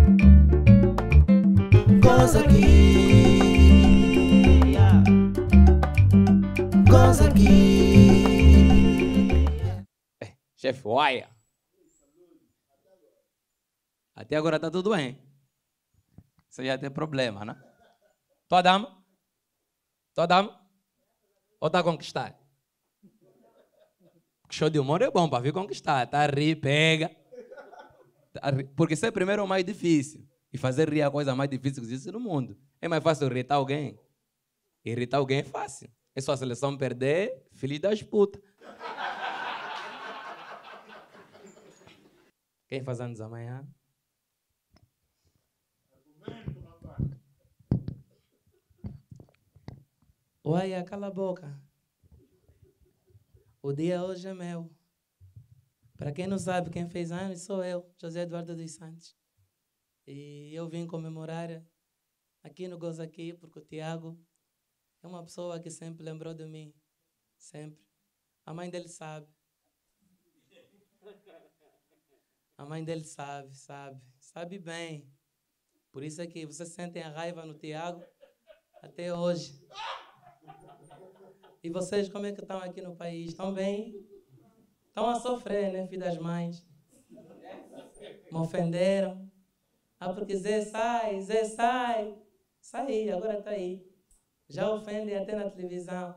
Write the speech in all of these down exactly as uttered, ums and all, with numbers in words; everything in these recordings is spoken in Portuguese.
Goza aqui, goza aqui. É, chefe, uaia. Até agora tá tudo bem. Você já tem problema, né? Tua dama? Tua dama? Ou tá conquistado? Show de humor é bom para vir conquistar. Tá a rir, pega. Tá a rir. Porque ser primeiro é o mais difícil. E fazer rir é a coisa mais difícil que existe no mundo. É mais fácil irritar alguém. Irritar alguém é fácil. É só a seleção perder, filho das putas. Quem faz anos amanhã? Uai, cala a boca. O dia hoje é meu. Para quem não sabe, quem fez anos sou eu, José Eduardo dos Santos. E eu vim comemorar aqui no Goza Aqui, porque o Tiago é uma pessoa que sempre lembrou de mim. Sempre. A mãe dele sabe. A mãe dele sabe, sabe. Sabe bem. Por isso é que vocês sentem a raiva no Tiago até hoje. E vocês, como é que estão aqui no país? Estão bem? Estão a sofrer, né, filho das mães? Me ofenderam. Ah, porque Zé sai, Zé sai. Saí, agora está aí. Já ofende até na televisão.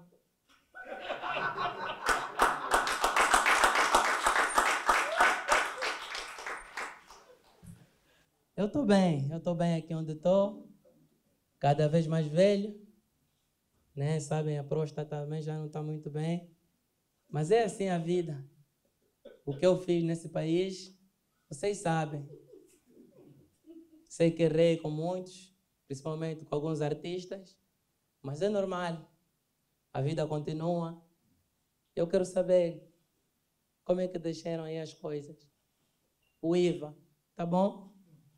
Eu estou bem, eu estou bem aqui onde estou. Cada vez mais velho. Né? Sabem, a próstata também já não está muito bem. Mas é assim a vida. O que eu fiz nesse país, vocês sabem. Sei que errei com muitos, principalmente com alguns artistas, mas é normal. A vida continua. Eu quero saber como é que deixaram aí as coisas. O I V A, tá bom?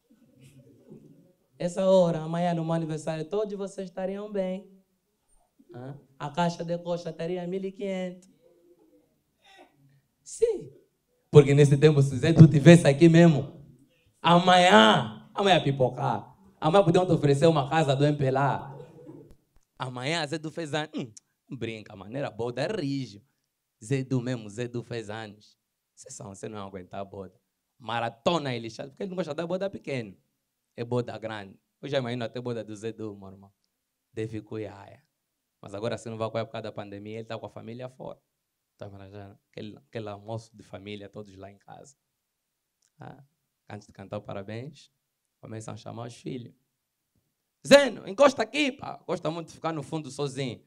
Essa hora, amanhã no meu aniversário, todos vocês estariam bem. A caixa de coxa estaria mil e quinhentos. Sim. Porque nesse tempo, se Zé tu estivesse aqui mesmo, amanhã, amanhã pipocar. Amanhã podiam te oferecer uma casa do M P lá. Amanhã Zé tu fez anos. Hum, brinca, maneira boda, é rígido. Zé du mesmo, Zé du fez anos. Vocês são, você não vai aguentar a boda. Maratona ele chato, porque ele não gosta da boda pequena. É boda grande. Eu já imagino até boda do Zé du, meu irmão. Deve cuiar. Mas agora, se não vai com a época da pandemia, ele está com a família fora. Está imaginando aquele, aquele almoço de família, todos lá em casa. Ah, antes de cantar o parabéns, começam a chamar os filhos. Zeno, encosta aqui, pá. Gosta muito de ficar no fundo sozinho.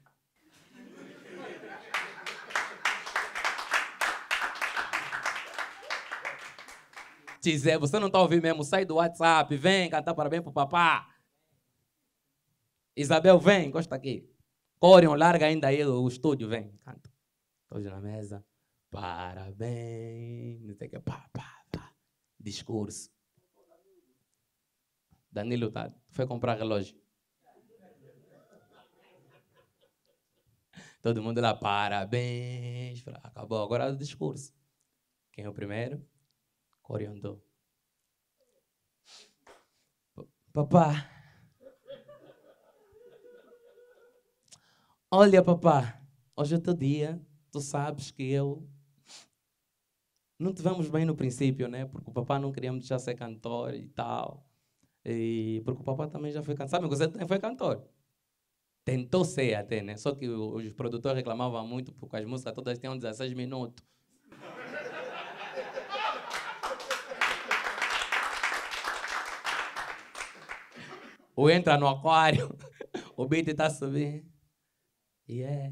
Zé, você não está ouvindo mesmo? Sai do WhatsApp, vem cantar parabéns para o papá. Isabel, vem, encosta aqui. Corion, larga ainda aí o estúdio, vem, canta. Todos na mesa. Parabéns. Não sei o que. Pá, pá, pá. Discurso. Danilo tá, foi comprar relógio. Todo mundo lá, parabéns. Acabou agora o discurso. Quem é o primeiro? Coriandô. Papá. Olha, papá, hoje é teu dia. Tu sabes que eu... Não tivemos bem no princípio, né? Porque o papá não queria me deixar ser cantor e tal. E porque o papá também já foi cantor. Sabe, você também foi cantor. Tentou ser até, né? Só que os produtores reclamavam muito porque as músicas todas tinham dezesseis minutos. Ou entra no aquário, o beat está subindo. Yeah.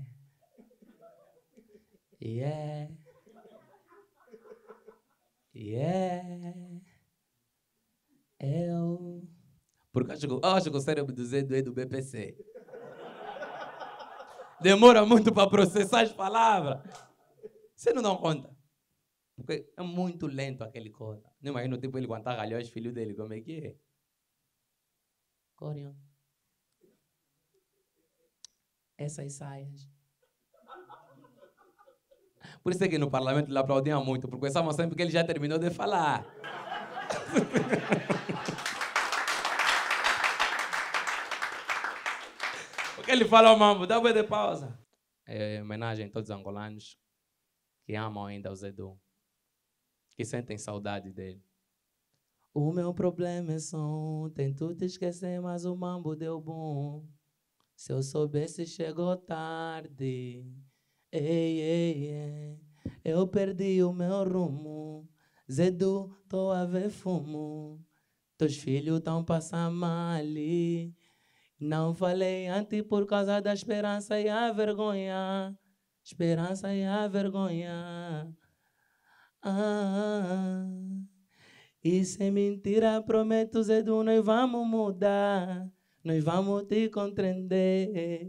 Yeah. Yeah. Eu. Porque acho que, acho que o cérebro do Zé é do B P C. Demora muito para processar as palavras. Você não dá conta. Porque é muito lento aquele coisa. Não imagino tipo ele quando tá galhou os filhos dele, como é que é? Corion. Essas saias. Por isso é que no parlamento ele aplaudia muito, porque pensavam sempre que ele já terminou de falar. Ele falou, mambo, dá uma de pausa. É homenagem a todos os angolanos que amam ainda o Zedu, que sentem saudade dele. O meu problema é som, tento te esquecer, mas o mambo deu bom. Se eu soubesse, chegou tarde. Ei, ei, ei, eu perdi o meu rumo. Zedu, tô a ver fumo. Teus filhos tão passando mal. Não falei antes por causa da esperança e a vergonha. Esperança e a vergonha. Ah, isso é mentira, prometo, Zedu, nós vamos mudar. Nós vamos te compreender.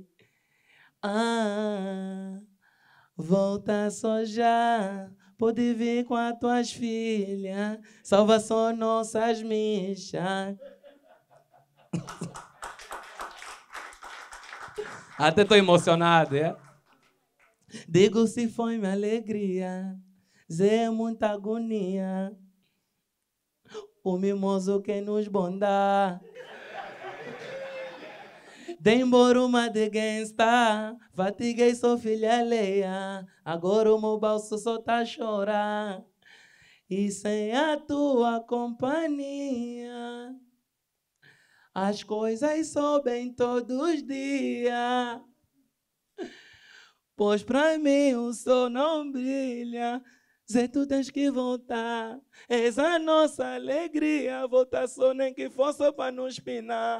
Ah, volta só já. Pode vir com as tuas filhas. Salvação nossas missas. Até estou emocionado, é? Digo se foi minha alegria. Zé, muita agonia. O mimoso que nos bonda. Tem boruma de gangsta, fatiguei, sou filha alheia. Agora o meu bolso só tá a chorar. E sem a tua companhia, as coisas sobem todos os dias. Pois pra mim o sol não brilha. Zé, tu tens que voltar. És a nossa alegria. Voltar só nem que fosse só pra nos pinar.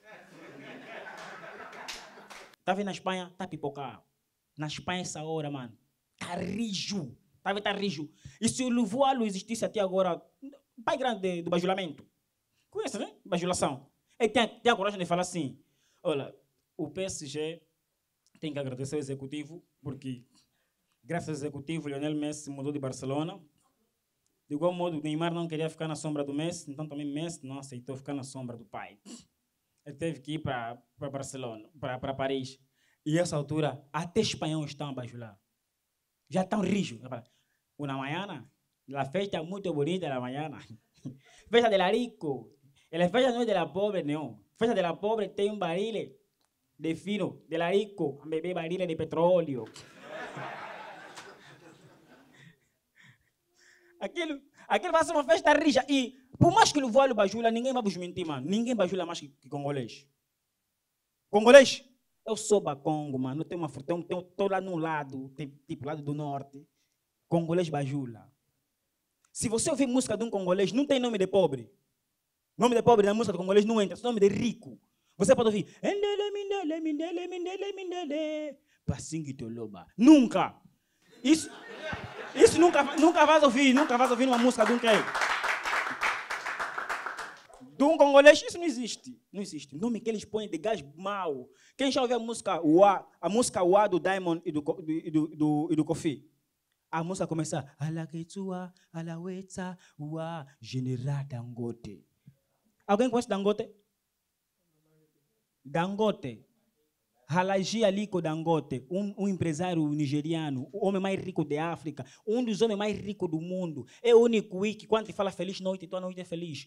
Tá vendo na Espanha? Tá pipocado. Na Espanha essa hora, mano. Tá rijo. Tá vendo? Tá rijo. E se o Luvoalo existisse até agora, pai grande do bajulamento. Conhece, né? Bajulação. Ele tem, tem a coragem de falar assim, olha, o P S G tem que agradecer ao executivo, porque graças ao executivo, Lionel Messi mudou de Barcelona. De igual modo, o Neymar não queria ficar na sombra do Messi, então também Messi não aceitou ficar na sombra do pai. Ele teve que ir para Barcelona, para Paris. E essa altura, até espanhóis estão a bajular. Já estão rijos. Uma manhã, a festa é muito bonita na manhã. Festa de la rico. A festa não é de la pobre, não. Festa de la pobre tem um baril de fino. De la rico, a beber baril de petróleo. Aquilo, aquilo vai ser uma festa rija. E por mais que o voo bajula, ninguém vai vos mentir, mano. Ninguém bajula mais que, que congolês. Congolês? Eu sou bacongo, mano. Tem uma fruta, estou lá no lado, tipo lado do norte. Congolês bajula. Se você ouvir música de um congolês, não tem nome de pobre. Nome de pobre na música do congolês não entra, é nome de rico. Você pode ouvir. Nunca. Isso, isso nunca, nunca vais ouvir, nunca vais ouvir uma música de um quem? De um congolês, isso não existe. Não existe. O nome que eles põem de gás mau. Quem já ouviu a música Uá, a música Uá do Diamond e do, do, do, do, e do Kofi? A música começa. Alaketua, alaweta, uá, general Dangote. Alguém conhece Dangote? Dangote. Halaji Aliko Dangote, um, um empresário nigeriano, o homem mais rico da África, um dos homens mais ricos do mundo. É o único que, quando te fala feliz noite, tua noite é feliz.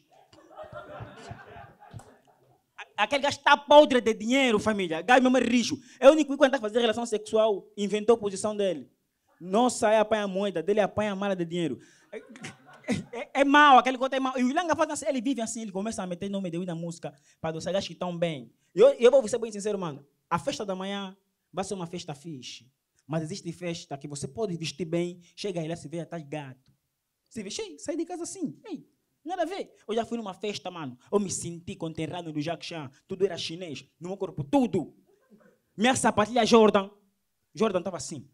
Aquele gajo está podre de dinheiro, família. Gajo mesmo é rijo. É o único que, quando está fazendo relação sexual, inventou a posição dele. Não sai, apanha moeda, dele apanha a mala de dinheiro. É, é, é mau, aquele coisa é mau. E o Ilanga faz assim, ele vive assim, ele começa a meter nome de na música para os gajos que estão bem. Eu, eu vou ser bem sincero, mano. A festa da manhã vai ser uma festa fixe. Mas existe festa que você pode vestir bem, chega aí lá, se vê, tá gato. Se vê, sai de casa assim. Ei, nada a ver. Eu já fui numa festa, mano. Eu me senti conterrado do Jacques Chan. Tudo era chinês. No meu corpo, tudo. Minha sapatilha Jordan. Jordan estava assim.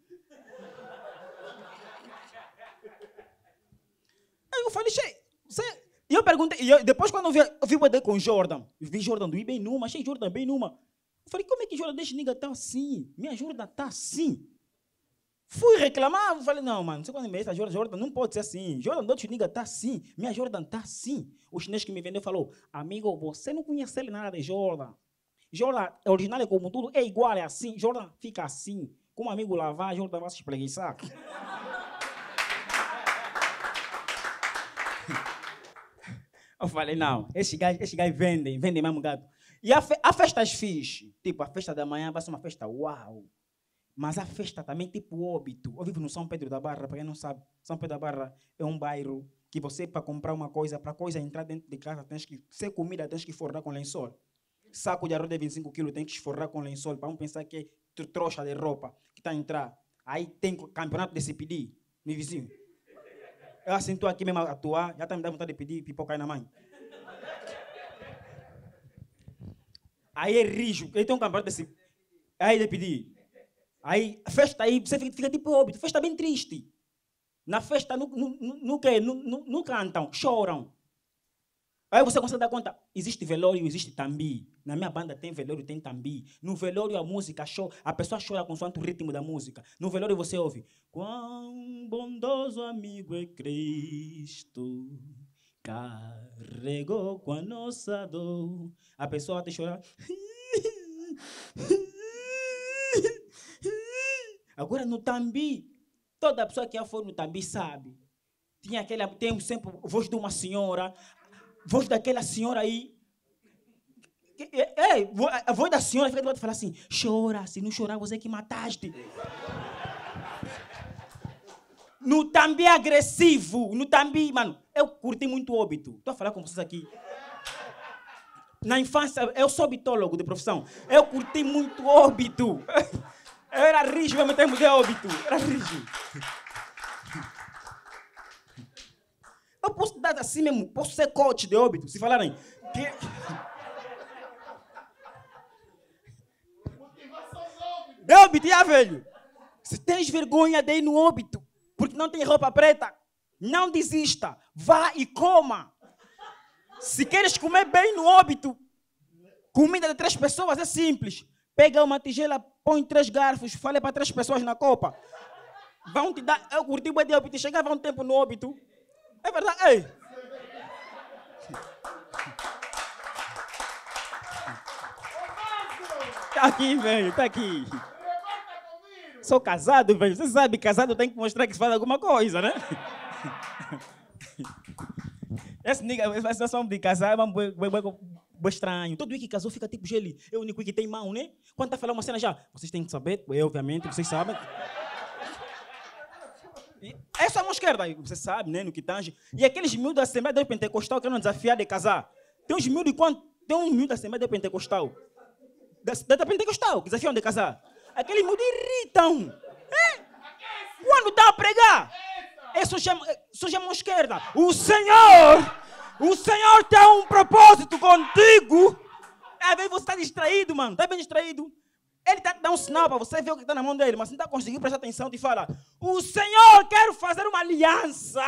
Aí eu falei, che, você... E eu perguntei, e eu, depois quando eu vi, eu vi o poder com Jordan, eu vi Jordan do I bem numa, achei Jordan bem numa. Eu falei, como é que Jordan deixa nigga tá assim? Minha Jordan tá assim. Fui reclamar, eu falei, não, mano, não sei quando me essa Jordan, Jordan não pode ser assim. Jordan do outro nigga tá assim, minha Jordan tá assim. O chinês que me vendeu falou, amigo, você não conhece nada de Jordan. Jordan é original, é como tudo, é igual, é assim. Jordan fica assim. Como amigo lavar, Jordan vai se espreguiçar. Eu falei, não, esse gajo, esse gajo vende, vende mesmo gato. E a, fe a festas fixe. Tipo, a festa da manhã vai ser uma festa uau. Mas a festa também tipo óbito. Eu vivo no São Pedro da Barra, para quem não sabe. São Pedro da Barra é um bairro que você, para comprar uma coisa, para a coisa entrar dentro de casa, tens que ser comida, tens que forrar com lençol. Saco de arroz de vinte e cinco quilos, tem que esforrar com lençol, para não pensar que é trouxa de roupa que está a entrar. Aí tem campeonato de se pedir, meu vizinho. Eu assim, estou aqui mesmo a atuar, já está me dando vontade de pedir pipoca aí na mãe. Aí é rijo, aí tem um campeonato de se... Aí de pedir. Aí, festa aí, você fica, fica tipo óbito, festa bem triste. Na festa, não, não, não, não, não, não cantam, choram. Aí você consegue dar conta, existe velório, existe tambi. Na minha banda tem velório, tem tambi. No velório a música chora, a pessoa chora consoante o ritmo da música. No velório você ouve, quão bondoso amigo é Cristo, carregou com a nossa dor. A pessoa até chorar. Agora no tambi, toda pessoa que já foi no tambi sabe. Tinha aquela, tem sempre a voz de uma senhora, voz daquela senhora aí. É, a voz da senhora fica de volta e fala assim: chora, se não chorar, você que mataste. No tambi agressivo, no tambi, mano, eu curti muito óbito. Estou a falar com vocês aqui. Na infância, eu sou bitólogo de profissão. Eu curti muito óbito. Eu era rijo mesmo em termos de óbito. Era rijo. Eu posso dar assim mesmo, posso ser coach de óbito, se falarem. Que... De óbito, já, velho. Se tens vergonha de ir no óbito, porque não tem roupa preta, não desista. Vá e coma. Se queres comer bem no óbito, comida de três pessoas é simples. Pega uma tigela, põe três garfos, fale para três pessoas na copa. Vão te dar. Eu curti o de óbito, chegava um tempo no óbito. É verdade, ei. Tá aqui, velho, tá aqui. Sou casado, velho. Você sabe, casado tem que mostrar que se faz alguma coisa, né? Esse nigga, essa situação de casar é um bem estranho. Todo que casou fica tipo gelo. É o único que tem mão, né? Quando tá falando uma cena já, vocês têm que saber, eu, obviamente, vocês sabem. É só a mão esquerda, você sabe, né? No que tange. E aqueles miúdos da Assembleia de Pentecostal que não desafiar de casar. Tem uns miúdos quando tem um miúdo da Assembleia de Pentecostal. Da, da Pentecostal, que desafiam de casar. Aqueles miúdos irritam. É? Quando estão a pregar. É só a mão esquerda. O Senhor, o Senhor tem um propósito contigo. Às vezes você está distraído, mano. Está bem distraído. Ele está te dando um sinal para você ver o que está na mão dele, mas não está conseguindo prestar atenção e fala: o Senhor quer fazer uma aliança.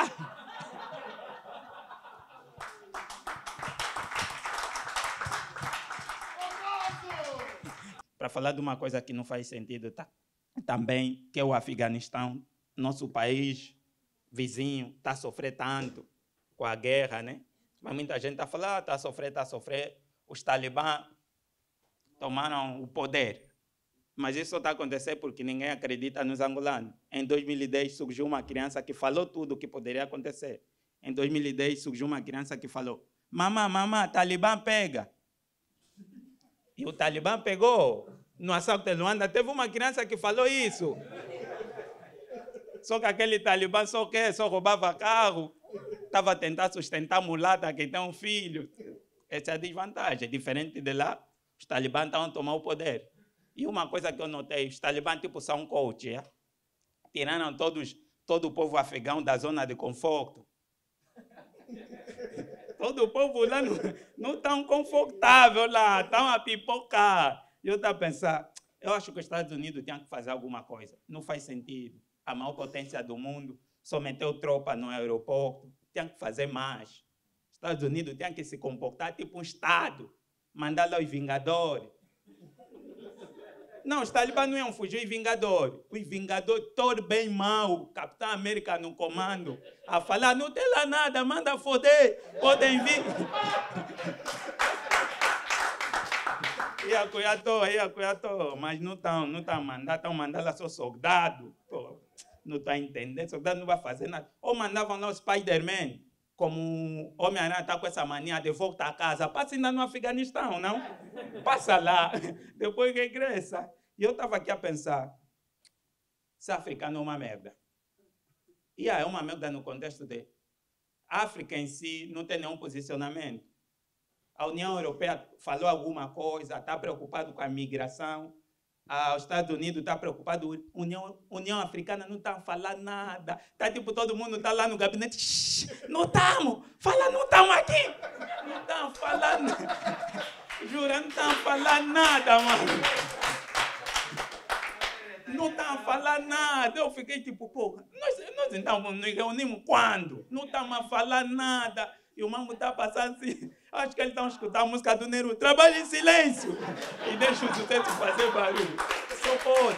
Para falar de uma coisa que não faz sentido, tá? Também, que é o Afeganistão, nosso país vizinho, está a sofrer tanto com a guerra, né? Mas muita gente está falando, está a sofrer, está a sofrer. Os talibãs tomaram o poder. Mas isso só está acontecendo porque ninguém acredita nos angolanos. Em dois mil e dez surgiu uma criança que falou tudo o que poderia acontecer. Em dois mil e dez surgiu uma criança que falou: mamã, mamã, Talibã pega. E o Talibã pegou. No assalto de Luanda teve uma criança que falou isso. Só que aquele Talibã só quer, só roubava carro. Estava a tentar sustentar a mulata que tem um filho. Essa é a desvantagem. Diferente de lá, os Talibãs estavam a tomar o poder. E uma coisa que eu notei, os talibãs tipo são um coach, é? Tiraram todos, todo o povo afegão da zona de conforto. Todo o povo lá não estão confortável lá, estão a pipocar. E eu estava a pensar, eu acho que os Estados Unidos têm que fazer alguma coisa. Não faz sentido. A maior potência do mundo só meteu tropa no aeroporto. Tem que fazer mais. Os Estados Unidos têm que se comportar tipo um Estado. Mandar lá os Vingadores. Não, os talibãs não iam fugir, os Vingadores. Os Vingadores, todo bem mau, Capitão América no comando, a falar: não tem lá nada, manda foder, podem vir. E a Cuiató, e a Cuiató, mas não estão não tão mandando, estão mandando lá só soldado. Pô, não estão entendendo, soldado não vai fazer nada. Ou mandavam lá o Spider-Man, como o Homem-Aranha está com essa mania de volta a casa, passa ainda no Afeganistão, não? Passa lá, depois regressa. E eu estava aqui a pensar, se a africano é uma merda. E é uma merda no contexto de a África em si não tem nenhum posicionamento. A União Europeia falou alguma coisa, está preocupado com a migração. Ah, os Estados Unidos está preocupado, a União, União Africana não está a falar nada. Está tipo, todo mundo está lá no gabinete. Shhh, não estamos, fala, não estamos aqui. Não estão a falar nada. Jura, não estão a falar nada, mano. Não estão a falar nada. Eu fiquei tipo, porra, nós, nós então nos reunimos quando? Não estamos a falar nada. E o mambo está passando assim. Acho que eles estão escutando a música do Nero. Trabalha em silêncio. E deixa o sucesso fazer barulho. Só pode.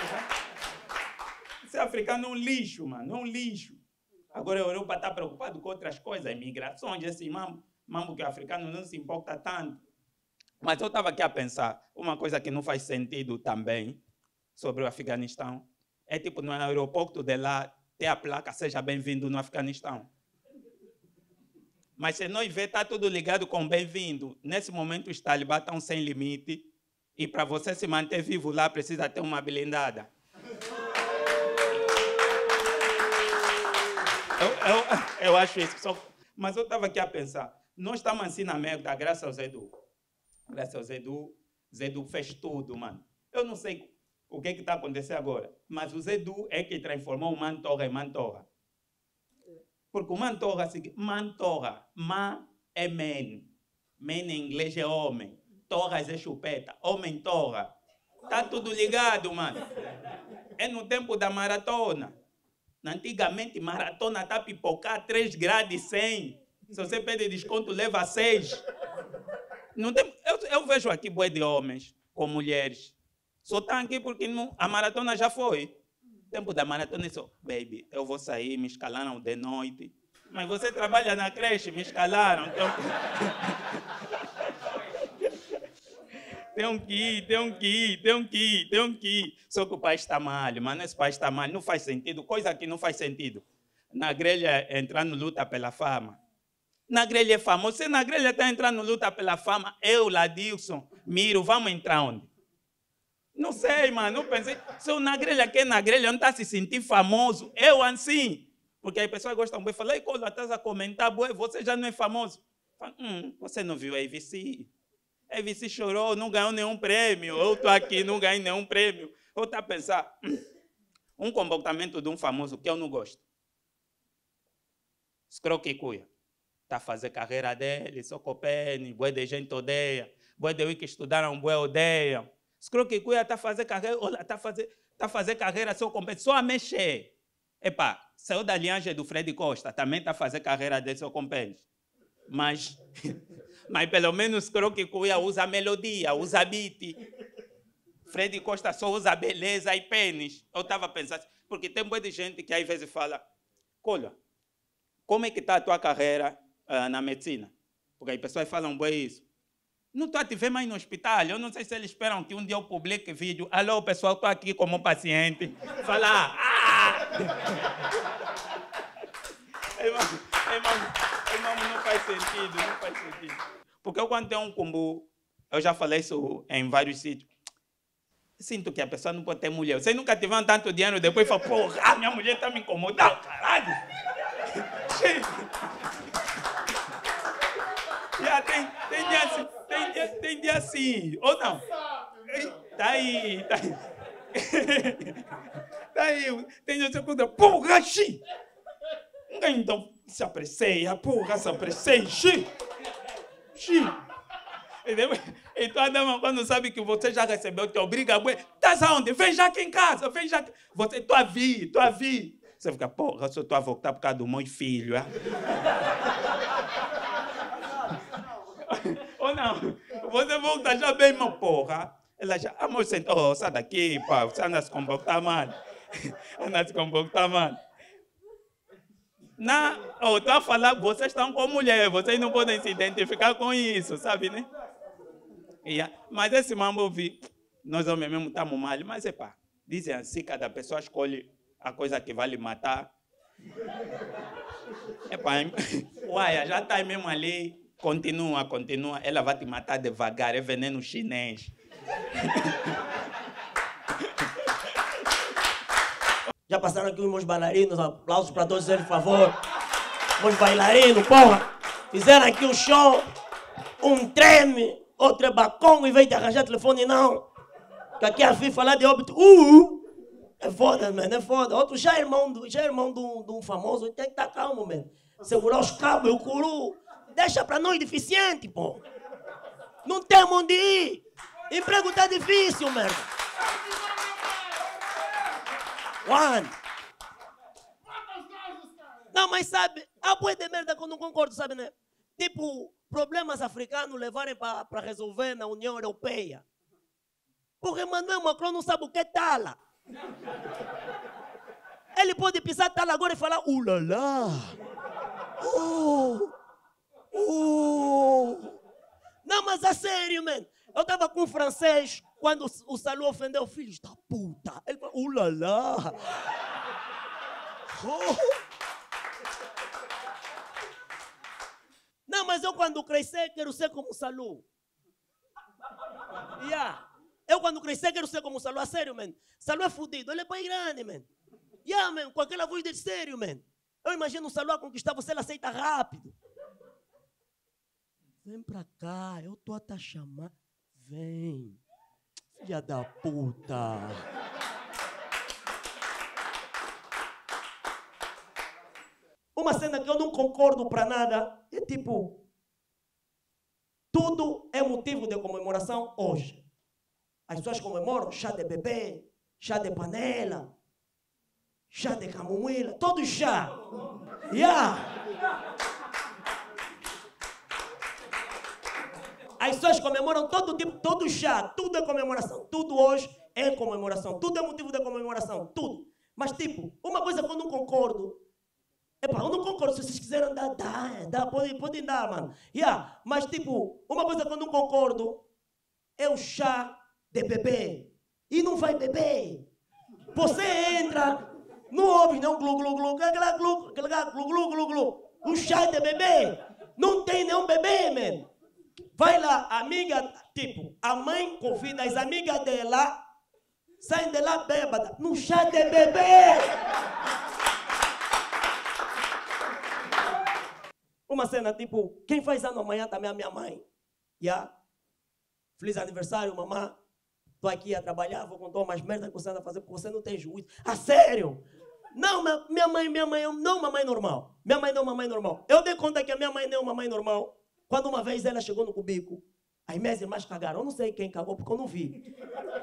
Esse africano é um lixo, mano. É um lixo. Agora a Europa está preocupada com outras coisas. Migrações, esse mambo. Mambo que o africano não se importa tanto. Mas eu estava aqui a pensar. Uma coisa que não faz sentido também sobre o Afeganistão. É tipo no aeroporto de lá ter a placa seja bem-vindo no Afeganistão. Mas se nós vê, está tudo ligado com bem-vindo. Nesse momento, os talibãs estão sem limite. E para você se manter vivo lá, precisa ter uma blindada. Eu, eu, eu acho isso. Só, mas eu estava aqui a pensar. Nós estamos assim na merda, graças ao Zedu. Graças ao Zedu. Zedu fez tudo, mano. Eu não sei o que está acontecendo agora. Mas o Zedu é que transformou o Mantorra em Mantorra. Porque o Mantorra, Mantorra, Ma é men. Men em inglês é homem. Torras é chupeta. Homem torra. Tá tudo ligado, mano. É no tempo da maratona. Antigamente, maratona tá pipocar três graus e cem. Se você pede desconto, leva seis. Não tem, eu, eu vejo aqui bué de homens com mulheres. Só estão aqui porque não, a maratona já foi. Tempo da maratona, isso, baby, eu vou sair, me escalaram de noite. Mas você trabalha na creche, me escalaram. Então... tem que ir, tem que ir, tem que ir, tem que ir. Só que o pai está mal, mano, esse pai está mal, não faz sentido. Coisa que não faz sentido. Na grelha, entrando luta pela fama. Na grelha é famoso. Se na grelha está entrando luta pela fama, eu, Ladilson, Miro, vamos entrar onde? Não sei, mano, não pensei. Se o na grelha quer na grelha, não está se sentir famoso. Eu assim. Porque as pessoas gostam de falar, e quando estás a comentar, boy, você já não é famoso. Fala, hum, você não viu a A V C? A A V C chorou, não ganhou nenhum prêmio. Eu estou aqui, não ganhei nenhum prêmio. Eu estou a pensar, hum, um comportamento de um famoso que eu não gosto. Scroquicuia. Está a fazer carreira dele, Socopene, boa de gente odeia. Boa de que estudaram, boa odeia. Scroquicuia está a fazer carreira, olha, está a fazer, tá a fazer carreira só com só a mexer. Epa, saiu da linhagem do Fred Costa, também está a fazer carreira dele só com pênis. Mas, mas pelo menos Scroquicuia usa melodia, usa beat. Fred Costa só usa beleza e pênis. Eu estava pensando, porque tem boa de gente que às vezes fala, olha, como é que está a tua carreira uh, na medicina? Porque as pessoas falam bem isso. Não estou a te ver mais no hospital. Eu não sei se eles esperam que um dia eu publique vídeo. Alô, pessoal, estou aqui como paciente. Falar. Ah! Irmão, não faz sentido, não faz sentido. Porque eu, quando tenho um combo, eu já falei isso em vários sítios. Sinto que a pessoa não pode ter mulher. Vocês nunca tiveram tanto dinheiro, depois falam, porra, minha mulher está me incomodando, caralho. Já tem, tem dia assim, tem dia, tem dia assim, ou não? Tá aí, tá aí. Tá aí, tem dia assim, porra, xi. Então, se aprecia, porra, se aprecia, xi. Xi. Então a dama, quando sabe que você já recebeu, te obriga a... Estás aonde? Vem já aqui em casa, vem já aqui. Você, estou a vir, estou a vir. Você fica, porra, eu só estou a voltar por causa do meu filho. É? Ou não? Você volta já bem, meu porra. Ela já, amor, sentou, oh, sai daqui, pá. Você anda a se comportar mal. Anda a se comportar mal. Não, eu estou a falar, vocês estão com mulher, vocês não podem se identificar com isso, sabe, né? Yeah. Mas esse mambo eu vi, nós homens mesmo estamos mal, mas é pá, dizem assim, cada pessoa escolhe a coisa que vai lhe matar. Epa, uai, já está mesmo ali. Continua, continua. Ela vai te matar devagar. É veneno chinês. Já passaram aqui os meus bailarinos. Aplausos para todos eles, por favor. Meus bailarinos, porra. Fizeram aqui um show. Um treme. Outro é bacon. Em vez de arranjar telefone, não. Que aqui a FIFA lá de óbito. Uh! É foda, mano, é foda. Outro já é irmão, do, já é irmão de, um, de um famoso, tem que estar calmo, mano. Segurar os cabos e o curu. Deixa pra nós deficiente, pô. Não tem onde ir. Emprego tá difícil, mano. One. Não, mas sabe, a boa de merda que eu não concordo, sabe, né? Tipo, problemas africanos levarem pra, pra resolver na União Europeia. Porque Emmanuel Macron não sabe o que é tala. Ele pode pisar tala agora e falar ulala. Uh, uh. Não, mas a sério, man. Eu tava com um francês quando o Salou ofendeu filhos da puta. Ele falou ulala. Uh. Não, mas eu quando crescer quero ser como o Salou. Yeah. Eu quando crescer quero ser como o Salou, a sério, man. Salou é fudido, ele é pai grande, man. Yeah, man, com aquela voz de sério, man. Eu imagino o Salou a conquistar você, ele aceita rápido. Vem pra cá, eu tô a te chamar. Vem, filha da puta. Uma cena que eu não concordo pra nada é tipo, tudo é motivo de comemoração hoje. As pessoas comemoram chá de bebê, chá de panela, chá de camomila, todo chá. Yeah. As pessoas comemoram todo tipo, todo chá, tudo é comemoração. Tudo hoje é comemoração, tudo é motivo de comemoração, tudo. Mas tipo, uma coisa que eu não concordo, epa, eu não concordo, se vocês quiserem dar, dá, dá, podem, podem dar, mano. Yeah. Mas tipo, uma coisa que eu não concordo é o chá de bebê. E não vai beber. Você entra, não ouve não glu glu glu, aquela glu, aquela glu glu glu glu. O chá de bebê. Não tem nenhum bebê, man. Vai lá, amiga, tipo, a mãe convida as amigas dela, saem de lá bêbada, no chá de bebê. Uma cena tipo, quem faz ano amanhã também é a minha mãe. Yeah. Feliz aniversário, mamãe. Estou aqui a trabalhar, vou contar umas merdas que você anda a fazer, porque você não tem juízo. Ah, sério? Não, minha mãe, minha mãe não é uma mãe normal. Minha mãe não é uma mãe normal. Eu dei conta que a minha mãe não é uma mãe normal. Quando uma vez ela chegou no cubico, as minhas irmãs cagaram. Eu não sei quem cagou, porque eu não vi.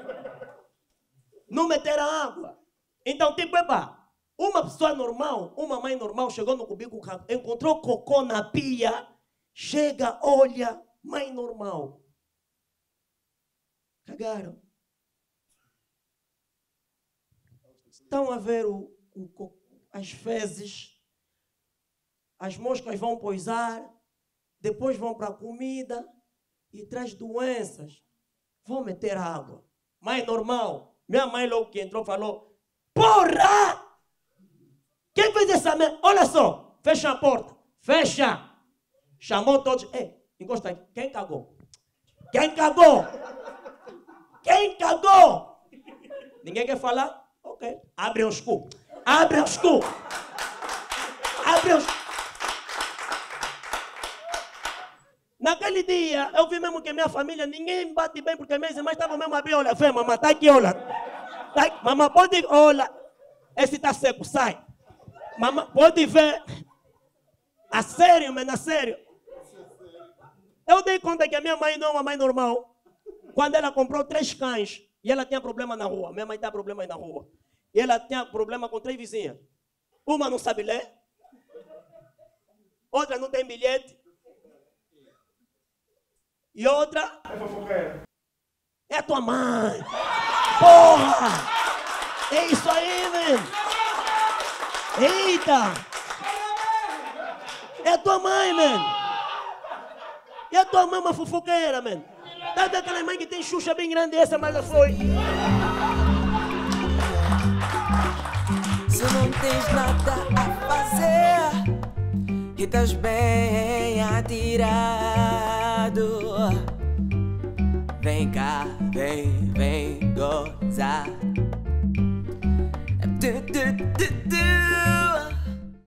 Não meteram água. Então, tipo, epa, uma pessoa normal, uma mãe normal, chegou no cubico, encontrou cocô na pia, chega, olha, mãe normal. Cagaram. Estão a ver o, o, as fezes, as moscas vão poisar, depois vão para a comida e traz doenças. Vão meter água. Mãe normal. Minha mãe logo que entrou falou, porra! Quem fez essa merda? Olha só, fecha a porta. Fecha. Chamou todos. Ei, encosta aqui. Quem cagou? Quem cagou? Quem cagou? Ninguém quer falar? Ok. Abre os cu. Abre os cu. Abre os cu. Naquele dia, eu vi mesmo que minha família, ninguém bate bem, porque minhas irmãs estavam mesmo a abrir, olha, vem, mamãe, tá aqui, olha. Tá aqui. Mamãe, pode, olha. Esse tá seco, sai. Mamãe, pode ver. A sério, mano, a sério. Eu dei conta que a minha mãe não é uma mãe normal. Quando ela comprou três cães, e ela tinha problema na rua. Minha mãe tinha problema na rua. E ela tinha problema com três vizinhas. Uma não sabe ler. Outra não tem bilhete. E outra... É a tua mãe. Porra! É isso aí, velho. Eita! É a tua mãe, man. E a tua mãe é uma fofoqueira, man. Sabe aquela mãe que tem xuxa bem grande, essa mas já foi. Se não tens nada a fazer, e estás bem atirado. Vem cá, vem, vem gozar. Du, du, du, du.